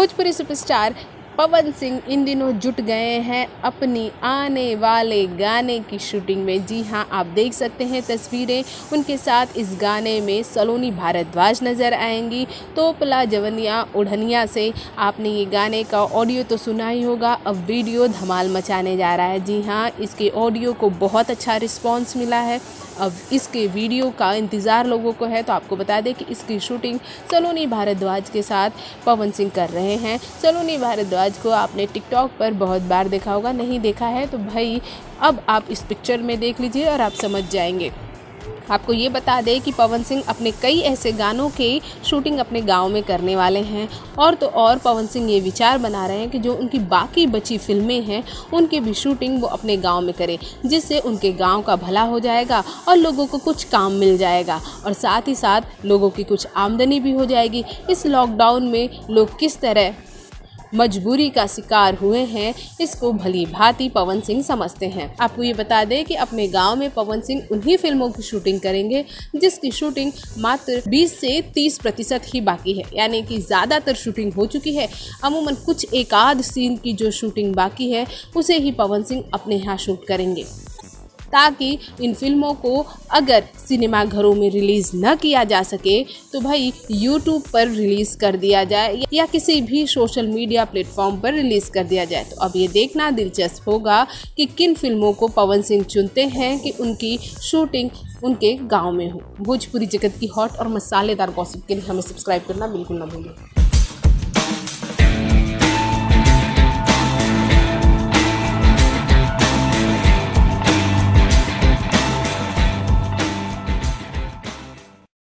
Bhojpuri superstar Pawan Singh इन दिनों जुट गए हैं अपनी आने वाले गाने की शूटिंग में। जी हाँ, आप देख सकते हैं तस्वीरें, उनके साथ इस गाने में सलोनी भारद्वाज नज़र आएंगी। तोपला जवनिया ओढ़निया से आपने ये गाने का ऑडियो तो सुना ही होगा, अब वीडियो धमाल मचाने जा रहा है। जी हाँ, इसके ऑडियो को बहुत अच्छा रिस्पॉन्स मिला है। अब इसके वीडियो का इंतज़ार लोगों को है। तो आपको बता दें कि इसकी शूटिंग सलोनी भारद्वाज के साथ पवन सिंह कर रहे हैं। सलोनी भारद्वाज को आपने टिकटॉक पर बहुत बार देखा होगा, नहीं देखा है तो भाई अब आप इस पिक्चर में देख लीजिए और आप समझ जाएंगे। आपको ये बता दें कि पवन सिंह अपने कई ऐसे गानों के शूटिंग अपने गांव में करने वाले हैं। और तो और पवन सिंह ये विचार बना रहे हैं कि जो उनकी बाकी बची फिल्में हैं उनकी भी शूटिंग वो अपने गांव में करें, जिससे उनके गांव का भला हो जाएगा और लोगों को कुछ काम मिल जाएगा और साथ ही साथ लोगों की कुछ आमदनी भी हो जाएगी। इस लॉकडाउन में लोग किस तरह मजबूरी का शिकार हुए हैं, इसको भली भांति पवन सिंह समझते हैं। आपको ये बता दें कि अपने गांव में पवन सिंह उन्हीं फिल्मों की शूटिंग करेंगे जिसकी शूटिंग मात्र 20 से 30% ही बाकी है, यानी कि ज़्यादातर शूटिंग हो चुकी है। अमूमन कुछ एक आध सीन की जो शूटिंग बाकी है उसे ही पवन सिंह अपने यहाँ शूट करेंगे, ताकि इन फिल्मों को अगर सिनेमाघरों में रिलीज़ न किया जा सके तो भाई यूट्यूब पर रिलीज़ कर दिया जाए या किसी भी सोशल मीडिया प्लेटफॉर्म पर रिलीज़ कर दिया जाए। तो अब ये देखना दिलचस्प होगा कि किन फिल्मों को पवन सिंह चुनते हैं कि उनकी शूटिंग उनके गांव में हो। भोजपुरी जगत की हॉट और मसालेदार गॉसिप के लिए हमें सब्सक्राइब करना बिल्कुल ना भूलें।